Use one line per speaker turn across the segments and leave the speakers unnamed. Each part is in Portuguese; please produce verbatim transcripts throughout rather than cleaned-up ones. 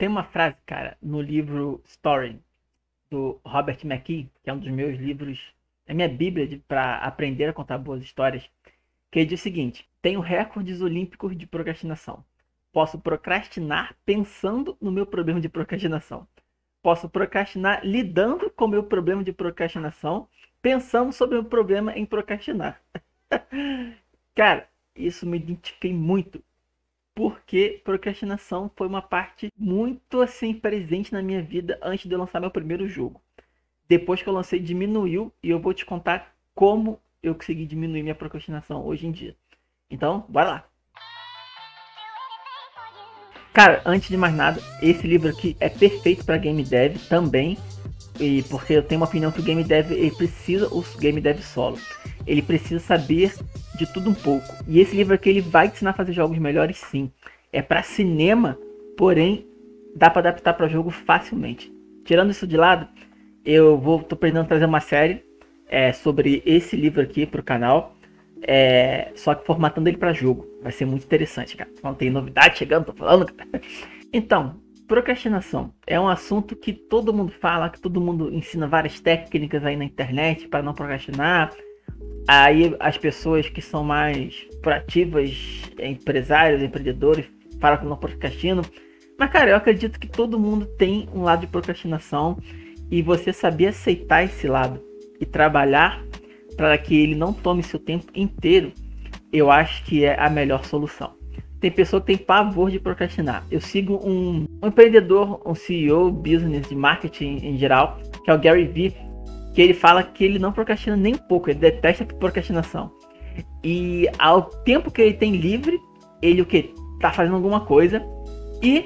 Tem uma frase, cara, no livro Story, do Robert McKee, que é um dos meus livros, é minha bíblia para aprender a contar boas histórias, que ele diz o seguinte: tenho recordes olímpicos de procrastinação. Posso procrastinar pensando no meu problema de procrastinação. Posso procrastinar lidando com o meu problema de procrastinação, pensando sobre o meu problema em procrastinar. Cara, isso me identifiquei muito, porque procrastinação foi uma parte muito assim presente na minha vida antes de eu lançar meu primeiro jogo. Depois que eu lancei, diminuiu, e eu vou te contar como eu consegui diminuir minha procrastinação hoje em dia. Então, bora lá! Cara, antes de mais nada, esse livro aqui é perfeito para game dev também, e porque eu tenho uma opinião que o game dev ele precisa, o game dev solo, ele precisa saber de tudo um pouco. E esse livro aqui ele vai te ensinar a fazer jogos melhores, sim. É para cinema, porém dá para adaptar para jogo facilmente. Tirando isso de lado, eu vou tô pretendendo trazer uma série é, sobre esse livro aqui pro canal. É, só que formatando ele para jogo. Vai ser muito interessante, cara. Não tem novidade chegando, tô falando, cara. Então, procrastinação é um assunto que todo mundo fala, que todo mundo ensina várias técnicas aí na internet para não procrastinar. Aí as pessoas que são mais proativas, empresários, empreendedores, falam que não procrastinam. Mas, cara, eu acredito que todo mundo tem um lado de procrastinação, e você saber aceitar esse lado e trabalhar para que ele não tome seu tempo inteiro, eu acho que é a melhor solução. Tem pessoa que tem pavor de procrastinar. Eu sigo um, um empreendedor, um C E O, business de marketing em geral, que é o Gary Vee, que ele fala que ele não procrastina nem um pouco, ele detesta procrastinação. E ao tempo que ele tem livre, ele o que? Tá fazendo alguma coisa, e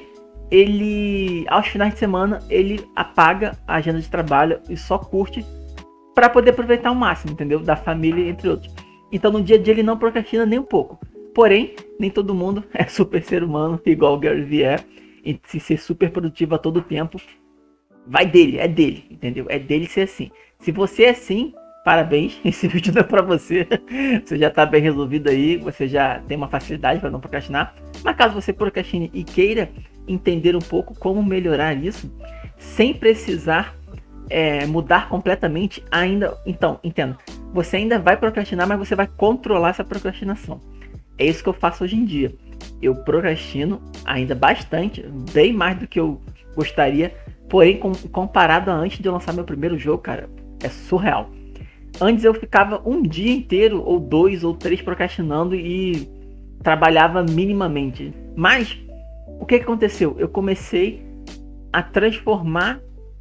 ele, aos finais de semana, ele apaga a agenda de trabalho e só curte para poder aproveitar o máximo, entendeu? Da família, entre outros. Então no dia a dia ele não procrastina nem um pouco. Porém, nem todo mundo é super ser humano, igual o Gary Vee é, e se ser super produtivo a todo tempo, vai dele, é dele, entendeu? É dele ser assim. Se você é assim, parabéns, esse vídeo não é pra você. Você já tá bem resolvido aí, você já tem uma facilidade para não procrastinar. Mas caso você procrastine e queira entender um pouco como melhorar isso, sem precisar É, mudar completamente ainda, então, entenda, você ainda vai procrastinar, mas você vai controlar essa procrastinação. É isso que eu faço hoje em dia. Eu procrastino ainda bastante, bem mais do que eu gostaria, porém, com, comparado a antes de eu lançar meu primeiro jogo, cara, é surreal. Antes eu ficava um dia inteiro, ou dois, ou três procrastinando e trabalhava minimamente. Mas, o que, que aconteceu? Eu comecei a transformar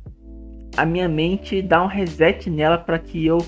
a minha mente, dar um reset nela para que eu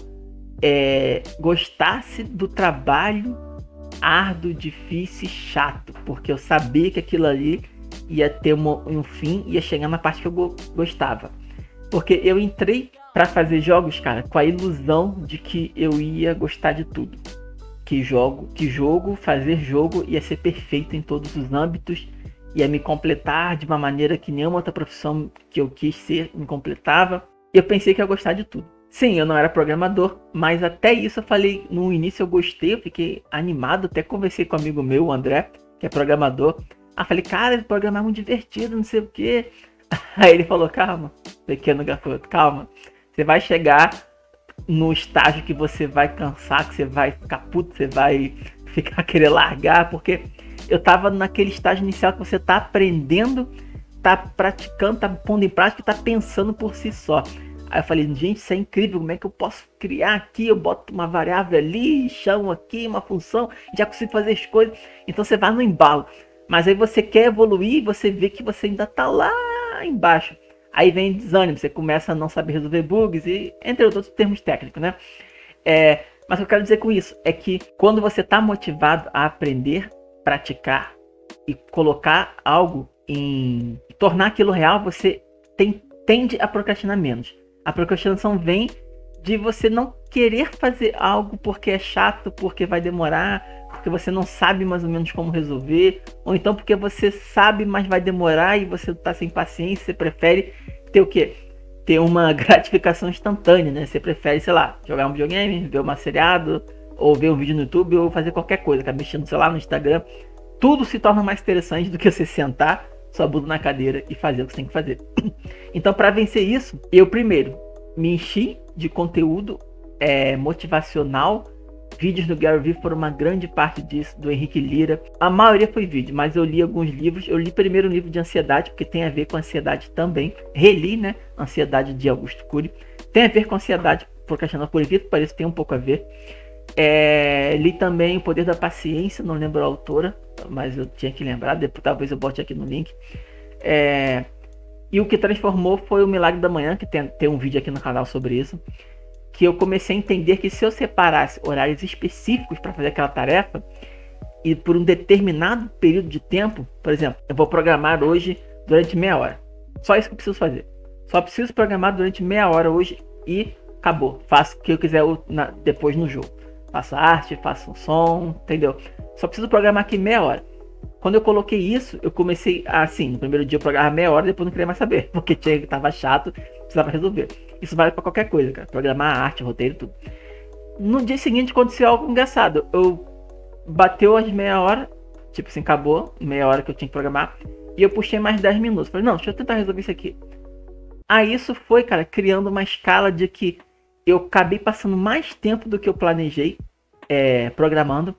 é, gostasse do trabalho árduo, difícil e chato, porque eu sabia que aquilo ali ia ter uma, um fim, ia chegar na parte que eu go gostava. Porque eu entrei para fazer jogos, cara, com a ilusão de que eu ia gostar de tudo. Que jogo, que jogo, fazer jogo ia ser perfeito em todos os âmbitos, ia me completar de uma maneira que nenhuma outra profissão que eu quis ser me completava. Eu pensei que ia gostar de tudo. Sim, eu não era programador, mas até isso eu falei, no início eu gostei, eu fiquei animado, até conversei com um amigo meu, o André, que é programador. Aí falei, cara, programar é muito divertido, não sei o que. Aí ele falou, calma, pequeno garoto, calma. Você vai chegar no estágio que você vai cansar, que você vai ficar puto, você vai ficar querer largar, porque eu tava naquele estágio inicial que você tá aprendendo, tá praticando, tá pondo em prática e tá pensando por si só. Aí eu falei, gente, isso é incrível, como é que eu posso criar aqui? Eu boto uma variável ali, chamo aqui, uma função, já consigo fazer as coisas. Então você vai no embalo. Mas aí você quer evoluir e você vê que você ainda tá lá embaixo. Aí vem desânimo, você começa a não saber resolver bugs e entre outros termos técnicos, né? É, mas o que eu quero dizer com isso é que quando você tá motivado a aprender, praticar e colocar algo em tornar aquilo real, você tem, tende a procrastinar menos. A procrastinação vem de você não querer fazer algo porque é chato, porque vai demorar, porque você não sabe mais ou menos como resolver, ou então porque você sabe, mas vai demorar e você está sem paciência, você prefere ter o quê? Ter uma gratificação instantânea, né? Você prefere, sei lá, jogar um videogame, ver uma seriado, ou ver um vídeo no YouTube, ou fazer qualquer coisa, tá mexendo no celular, no Instagram. Tudo se torna mais interessante do que você sentar, sua bunda na cadeira e fazer o que você tem que fazer. Então, para vencer isso, eu primeiro me enchi de conteúdo é, motivacional. Vídeos do Gary Vee foram uma grande parte disso, do Henrique Lira. A maioria foi vídeo, mas eu li alguns livros. Eu li primeiro um livro de ansiedade, porque tem a ver com ansiedade também. Reli, né? Ansiedade de Augusto Cury. Tem a ver com ansiedade, procrastinação, por incrível que pareça, tem um pouco a ver. É, li também O Poder da Paciência, não lembro a autora, mas eu tinha que lembrar, depois, talvez eu bote aqui no link. É, e o que transformou foi o Milagre da Manhã, que tem, tem um vídeo aqui no canal sobre isso. Que eu comecei a entender que se eu separasse horários específicos para fazer aquela tarefa, e por um determinado período de tempo, por exemplo, eu vou programar hoje durante meia hora. Só isso que eu preciso fazer. Só preciso programar durante meia hora hoje e acabou. Faço o que eu quiser na, depois no jogo. Faço arte, faço um som, entendeu? Só preciso programar aqui meia hora. Quando eu coloquei isso, eu comecei assim, no primeiro dia eu programava meia hora, depois não queria mais saber, porque tinha, tava chato, precisava resolver. Isso vale para qualquer coisa, cara. Programar arte, roteiro, tudo. No dia seguinte aconteceu algo engraçado. Eu bateu as meia hora, tipo assim, acabou, meia hora que eu tinha que programar, e eu puxei mais dez minutos. Falei, não, deixa eu tentar resolver isso aqui. Aí isso foi, cara, criando uma escala de que eu acabei passando mais tempo do que eu planejei é, programando.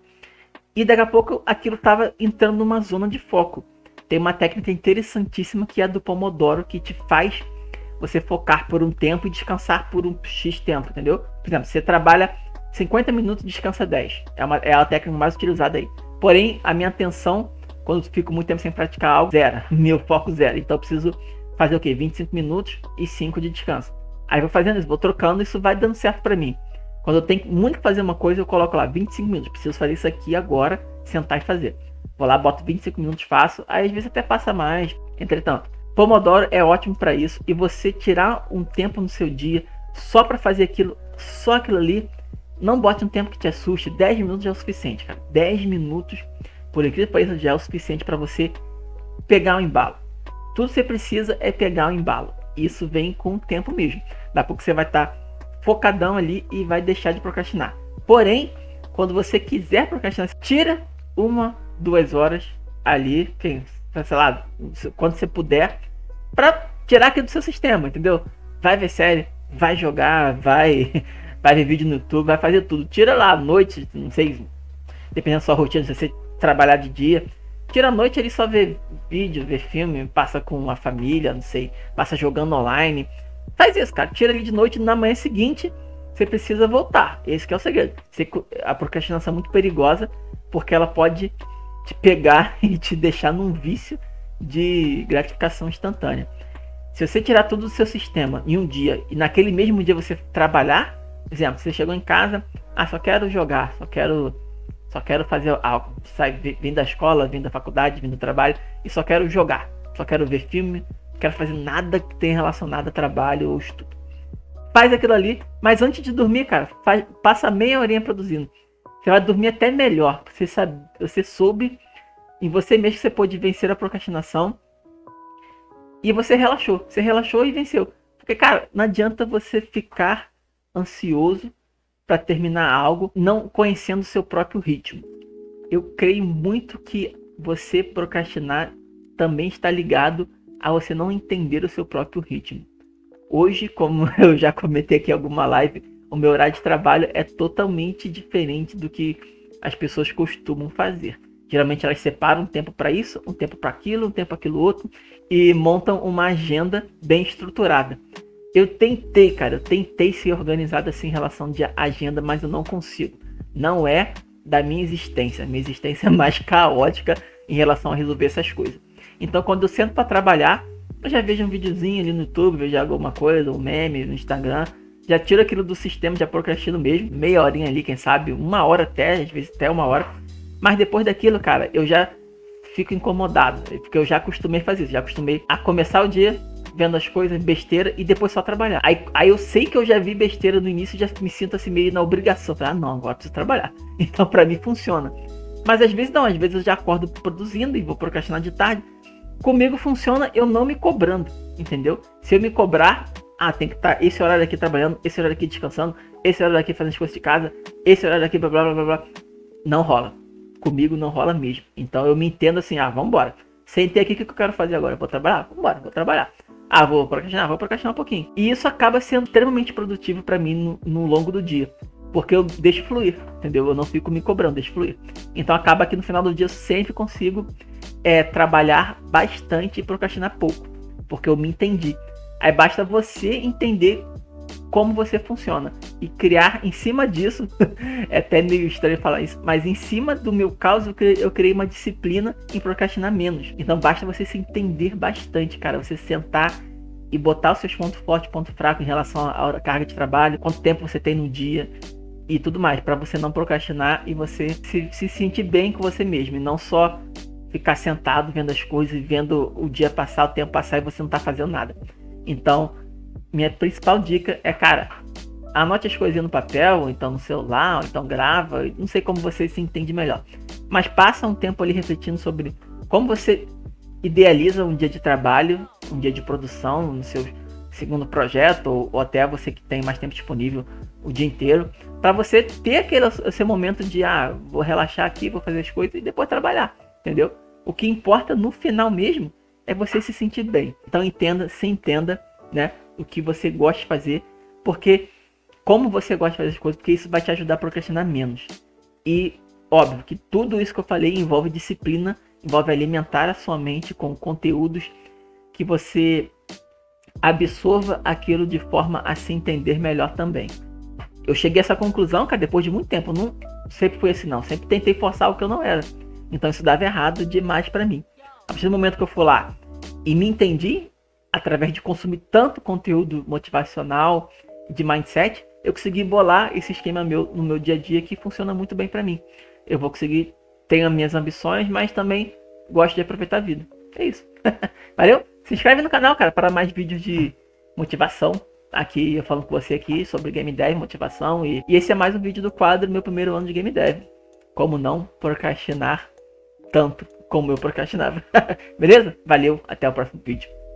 E daqui a pouco aquilo estava entrando numa zona de foco. Tem uma técnica interessantíssima que é a do Pomodoro, que te faz você focar por um tempo e descansar por um X tempo, entendeu? Por exemplo, você trabalha cinquenta minutos e descansa dez. É, uma, é a técnica mais utilizada aí. Porém, a minha atenção, quando eu fico muito tempo sem praticar algo, zero. Meu foco zero. Então eu preciso fazer o quê? vinte e cinco minutos e cinco de descanso. Aí vou fazendo isso, vou trocando, isso vai dando certo para mim. Quando eu tenho muito que fazer uma coisa, eu coloco lá vinte e cinco minutos. Preciso fazer isso aqui agora, sentar e fazer. Vou lá, boto vinte e cinco minutos, faço. Aí às vezes até passa mais. Entretanto, Pomodoro é ótimo para isso. E você tirar um tempo no seu dia só para fazer aquilo, só aquilo ali. Não bote um tempo que te assuste. dez minutos já é o suficiente, cara. dez minutos, por incrível que pareça, já é o suficiente para você pegar o embalo. Tudo que você precisa é pegar o embalo. Isso vem com o tempo mesmo. Daqui a pouco você vai estar tá focadão ali e vai deixar de procrastinar. Porém, quando você quiser procrastinar, tira uma, duas horas ali, quem, sei lá, quando você puder, para tirar aquilo do seu sistema, entendeu? Vai ver série, vai jogar, vai, vai ver vídeo no YouTube, vai fazer tudo. Tira lá à noite, não sei, dependendo da sua rotina, se você trabalhar de dia, tira a noite ali só ver vídeo, ver filme, passa com a família, não sei, passa jogando online. Faz isso, cara. Tira ali de noite, na manhã seguinte você precisa voltar. Esse que é o segredo. A procrastinação é muito perigosa porque ela pode te pegar e te deixar num vício de gratificação instantânea. Se você tirar tudo do seu sistema em um dia e naquele mesmo dia você trabalhar, por exemplo, você chegou em casa, ah, só quero jogar, só quero, só quero fazer algo. Sai, vim da escola, vim da faculdade, vim do trabalho e só quero jogar, só quero ver filme. Não quero fazer nada que tenha relacionado a trabalho ou estudo. Faz aquilo ali, mas antes de dormir, cara, faz, passa meia horinha produzindo. Você vai dormir até melhor. Você sabe, você soube em você mesmo que você pôde vencer a procrastinação. E você relaxou. Você relaxou e venceu. Porque, cara, não adianta você ficar ansioso para terminar algo não conhecendo o seu próprio ritmo. Eu creio muito que você procrastinar também está ligado a você não entender o seu próprio ritmo. Hoje, como eu já comentei aqui em alguma live, o meu horário de trabalho é totalmente diferente do que as pessoas costumam fazer. Geralmente elas separam um tempo para isso, um tempo para aquilo, um tempo para aquilo outro e montam uma agenda bem estruturada. Eu tentei, cara, eu tentei ser organizado assim em relação de agenda, mas eu não consigo. Não é da minha existência. A minha existência é mais caótica em relação a resolver essas coisas. Então quando eu sento para trabalhar, eu já vejo um videozinho ali no YouTube, vejo alguma coisa, um meme no Instagram, já tiro aquilo do sistema, já procrastino mesmo, meia horinha ali, quem sabe, uma hora até, às vezes até uma hora. Mas depois daquilo, cara, eu já fico incomodado, porque eu já acostumei a fazer isso, já acostumei a começar o dia vendo as coisas, besteira, e depois só trabalhar. Aí, aí eu sei que eu já vi besteira no início e já me sinto assim meio na obrigação. Ah, não, agora eu preciso trabalhar. Então pra mim funciona. Mas às vezes não, às vezes eu já acordo produzindo e vou procrastinar de tarde. Comigo funciona eu não me cobrando, entendeu? Se eu me cobrar, ah, tem que estar esse horário aqui trabalhando, esse horário aqui descansando, esse horário aqui fazendo as coisas de casa, esse horário aqui blá blá blá blá. Não rola. Comigo não rola mesmo. Então eu me entendo assim, ah, vambora. Sentei aqui, o que eu quero fazer agora? Eu vou trabalhar? Vambora, vou trabalhar. Ah, vou procrastinar? Vou procrastinar um pouquinho. E isso acaba sendo extremamente produtivo pra mim no, no longo do dia. Porque eu deixo fluir, entendeu? Eu não fico me cobrando, deixo fluir. Então acaba que no final do dia eu sempre consigo é, trabalhar bastante e procrastinar pouco. Porque eu me entendi. Aí basta você entender como você funciona e criar em cima disso, é até meio estranho falar isso, mas em cima do meu caos eu criei, eu criei uma disciplina em procrastinar menos. Então basta você se entender bastante, cara, você sentar e botar os seus pontos fortes, pontos fracos em relação à carga de trabalho, quanto tempo você tem no dia e tudo mais, para você não procrastinar e você se, se sentir bem com você mesmo e não só ficar sentado vendo as coisas e vendo o dia passar, o tempo passar e você não tá fazendo nada. Então minha principal dica é, cara, anote as coisinhas no papel, ou então no celular, ou então grava, não sei como você se entende melhor. Mas passa um tempo ali refletindo sobre como você idealiza um dia de trabalho, um dia de produção, no seu segundo projeto, ou, ou até você que tem mais tempo disponível o dia inteiro, para você ter aquele seu momento de, ah, vou relaxar aqui, vou fazer as coisas e depois trabalhar, entendeu? O que importa no final mesmo é você se sentir bem. Então entenda, se entenda, né, o que você gosta de fazer, porque como você gosta de fazer as coisas, porque isso vai te ajudar a procrastinar menos. E óbvio que tudo isso que eu falei envolve disciplina, envolve alimentar a sua mente com conteúdos que você absorva aquilo de forma a se entender melhor também. Eu cheguei a essa conclusão, cara, depois de muito tempo. Eu não sempre fui assim, não. Sempre tentei forçar o que eu não era. Então isso dava errado demais pra mim. A partir do momento que eu fui lá e me entendi, através de consumir tanto conteúdo motivacional, de mindset, eu consegui bolar esse esquema meu no meu dia a dia que funciona muito bem pra mim. Eu vou conseguir ter as minhas ambições, mas também gosto de aproveitar a vida. É isso. Valeu? Se inscreve no canal, cara, para mais vídeos de motivação. Aqui eu falo com você aqui sobre Game Dev, motivação. E, e esse é mais um vídeo do quadro Meu Primeiro Ano de Game Dev. Como não procrastinar tanto como eu procrastinava. Beleza? Valeu, até o próximo vídeo.